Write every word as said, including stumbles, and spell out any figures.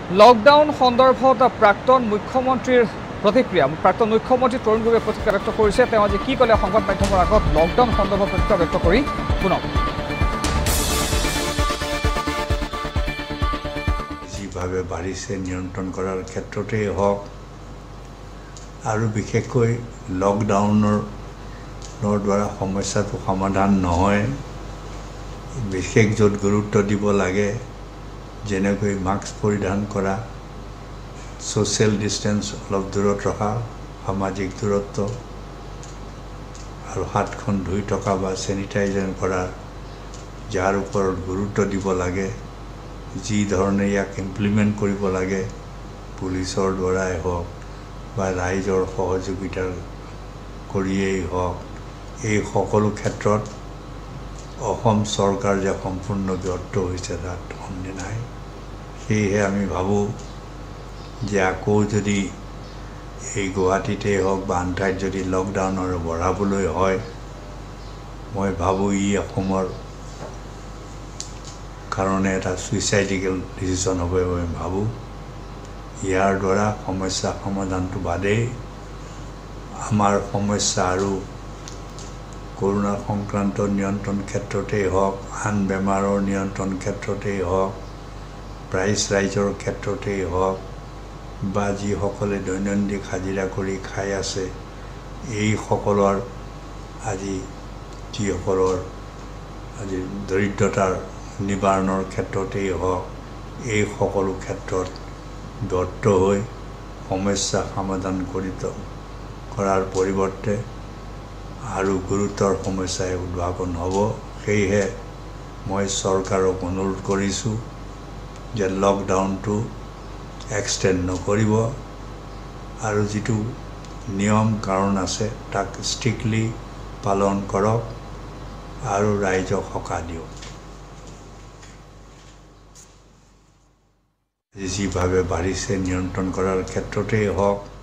Lockdown সন্দৰ্ভত প্ৰাক্তন মুখ্যমন্ত্ৰীৰ প্ৰতিক্ৰিয়া প্ৰাক্তন মুখ্যমন্ত্ৰী তৰুণ গগৈয়ে প্ৰতিক্ৰিয়া ব্যক্ত কৰিছে। তেওঁ আজি কি ক'লে সংবাদ মাধ্যমৰ আগত লকডাউন সন্দৰ্ভত প্ৰতিক্ৰিয়া ব্যক্ত কৰি শুনক। যিভাৱে বাঢ়িছে নিয়ন্ত্ৰণ কৰাৰ ক্ষেত্ৰতেই হওক আৰু বিশেষকৈ লকডাউনৰ দ্বাৰা সমস্যাটো সমাধান নহয়, বিশেষ য'ত গুৰুত্ব দিব লাগে যেনেকৈ মাস্ক পৰিধান কৰা, ছ'চিয়েল ডিষ্টেঞ্চ অলপ দূৰত ৰখা, সামাজিক দূৰত্ব আৰু হাতখন ধুই থকা বা চেনিটাইজাৰ কৰা, যাৰ ওপৰত গুৰুত্ব দিব লাগে, যি ধৰণে ইয়াক ইমপ্লিমেণ্ট কৰিব লাগে পুলিচৰ দ্বাৰাই হওক বা ৰাইজৰ সহযোগিতাৰ কৰিয়েই হওক, এই সকলো ক্ষেত্ৰত অসম চৰকাৰ যে সম্পূৰ্ণ ব্যৰ্থ হৈছে তাত সন্দেহ নাই। সেয়েহে আমি ভাবোঁ যে আকৌ যদি এই গুৱাহাটীতেই হওক বা আন ঠাইত যদি লকডাউন আৰু বঢ়াবলৈ হয়, মই ভাবোঁ ই অসমৰ কাৰণে এটা ছুইচাইডিকেল ডিচিশ্যন হ'ব মই ভাবোঁ। ইয়াৰ দ্বাৰা সমস্যা সমাধানটো বাদেই আমাৰ সমস্যা আৰু কৰোনা সংক্ৰান্ত নিয়ন্ত্ৰণ ক্ষেত্ৰতেই হওক, আন বেমাৰৰ নিয়ন্ত্ৰণ ক্ষেত্ৰতেই হওক, প্ৰাইচ ৰাইজৰ ক্ষেত্ৰতেই হওক বা যিসকলে দৈনন্দিন হাজিৰা কৰি খাই আছে এইসকলৰ আজি যিসকলৰ আজি দৰিদ্ৰতাৰ নিবাৰণৰ ক্ষেত্ৰতেই হওক, এই সকলো ক্ষেত্ৰত ব্যৰ্থ হৈ সমস্যা সমাধান কৰি কৰাৰ পৰিৱৰ্তে আৰু গুৰুতৰ সমস্যাই উদ্ভাৱন হ'ব। সেয়েহে মই চৰকাৰক অনুৰোধ কৰিছোঁ যে লকডাউনটো এক্সটেণ্ড নকৰিব আৰু যিটো নিয়ম কাৰণ আছে তাক ষ্ট্ৰিক্টলি পালন কৰক আৰু ৰাইজক সকাহ দিয়ক। যিভাৱে বাঢ়িছে নিয়ন্ত্ৰণ কৰাৰ ক্ষেত্ৰতেই হওক